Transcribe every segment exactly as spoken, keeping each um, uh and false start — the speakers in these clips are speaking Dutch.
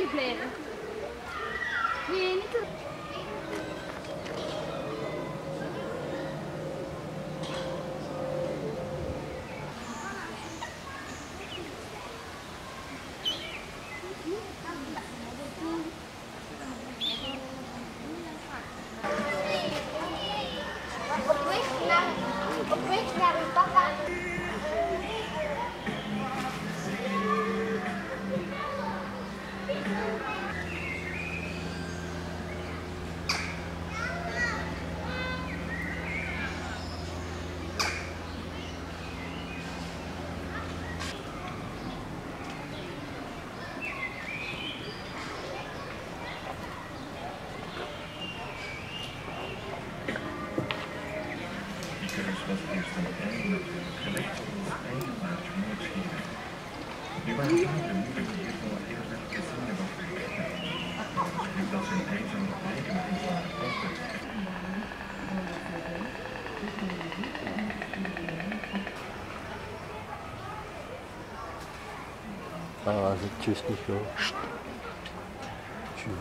blijven. Nee, niet te... Op weg naar, op weg naar uw papa. Was eerst een einde natuurlijk gelegen op het einde maart Noordschieren. Nu waren vader en moeder die eerst wel eerst naar de casino was gegaan. Nu dat ze een eenzame rijden met een zware kosten. Ah, dat is juist niet goed. Tjoe.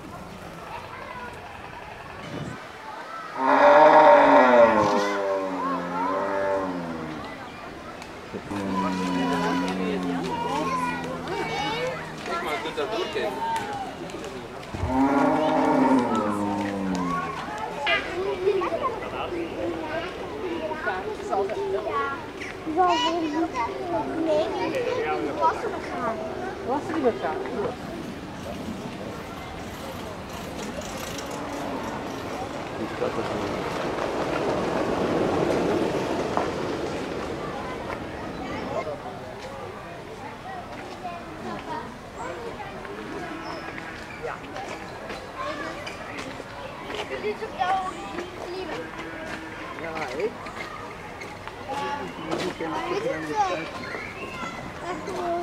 Dit is op jouw lieve. Ja, hé. Dit is uh, echt gewoon.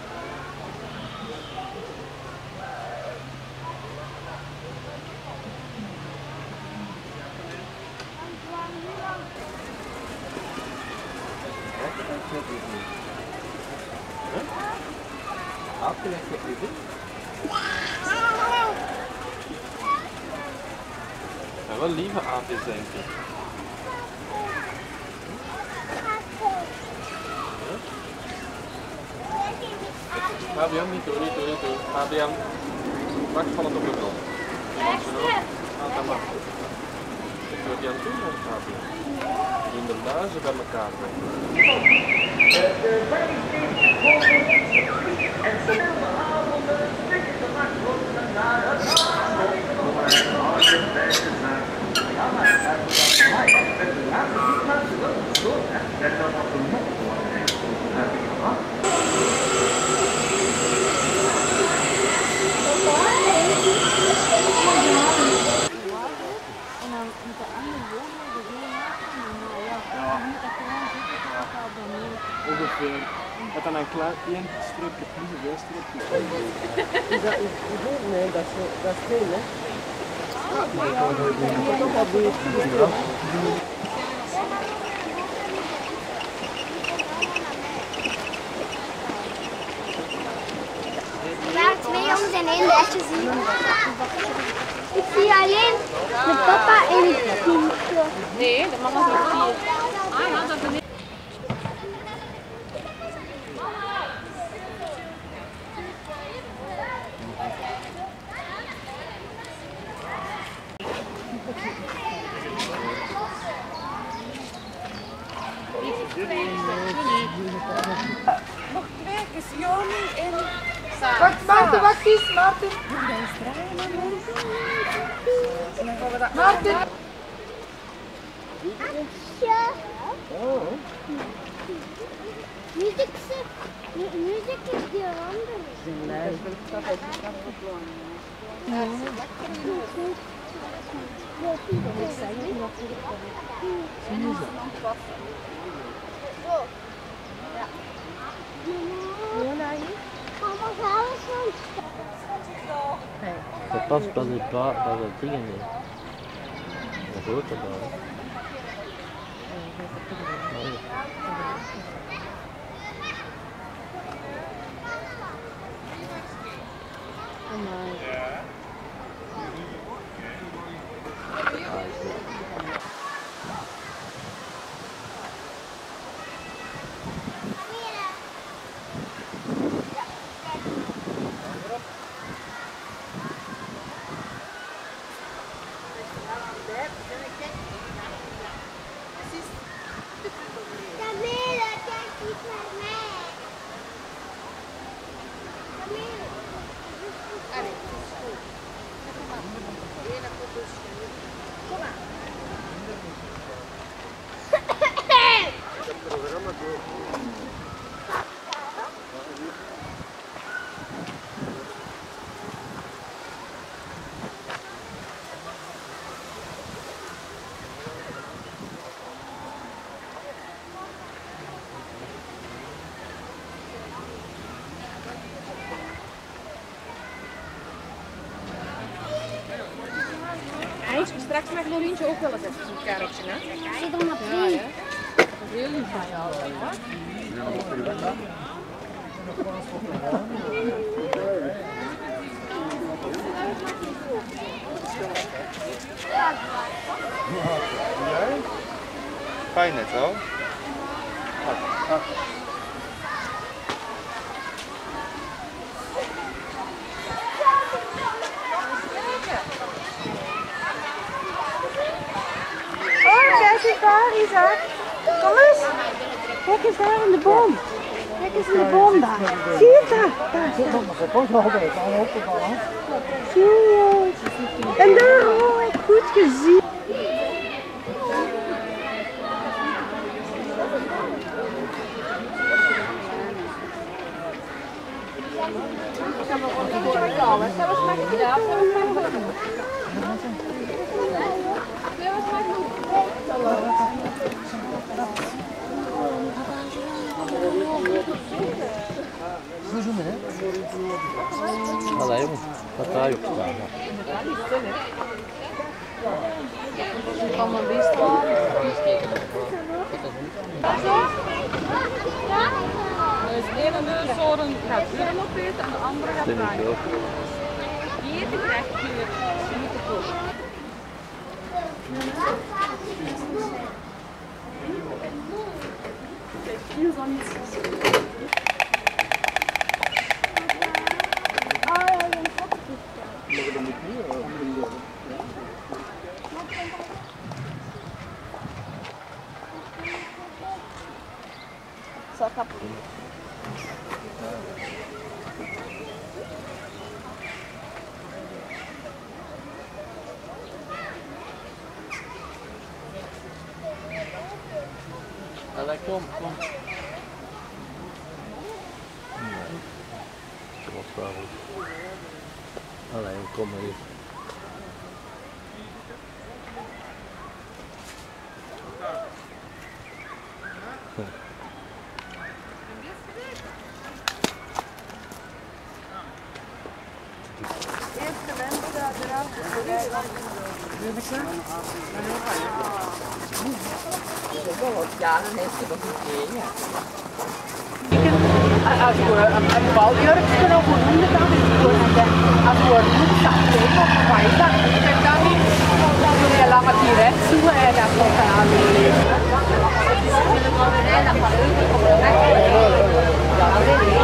Afgelegd met u. Ja, wel lieve aapjes, denk ik. Fabian, niet doen, niet doen, niet doen. Fabian, wacht van het op de grond. Gaat dan maar. Ik wil die aan het doen, dan Fabian. Die doen de luizen bij elkaar brengen. En stille avonden stikken de nachtloten naar het ja, maar dat is voor mij. Het is laatste niet maar ze willen het door, hè. Dat dat op de mond worden, hè. Heb je gehad? En dan met de andere woorden de dingen maken. Maar ja, dan moet dat gewoon zitten tot elkaar dan mee. Ongeveer. Met dan een klein één streepje plus een streepje. Is dat is goed? Nee, dat is, dat is veel, hè? Ja, toch wel weer. Er waren twee jongens en één meisje zien. Ik zie alleen de papa en het kindje. Nee, de mama is ook hier. Ah, ja, dat ben ik. Nog twee keer Sioni en Wacht, Maarten, wacht eens, Maarten. Maarten. Muziek is die andere. Dat past bij de ba bij de dingen niet. Dat hoort erbij. Amai. straks met Lorientje ook wel eens even zo'n karretje, hè? Zit er maar Ja, twee. hè? Dat is heel lief van jou, hoor. Fijn net wel. Oh, kijk eens daar, Isaac. Kom eens. Kijk eens daar in de boom. Kijk eens in de boom daar. Zie je het daar? Daar. Zie je het? En daar, oh, ik goed gezien. Allee jongen, wat daar op staan. Ik kan maar best wel. Dus de ene zo'n gaat hier nog beter en de andere gaat Dat daar. vind ik ook. Die eten krijgt hier. Die moet te koop. Allee, kom, kom. Nee, dat was wel goed. Allee, kom maar hier. Eerste wens eraf. Ja, dan heeft ze nog niet meer. Als we een baljurk kunnen voldoende dan is het als we een goed zak leven of vijftig, dan niet. Dan wil je langer direct zoeken en dat wordt dan aanwezig.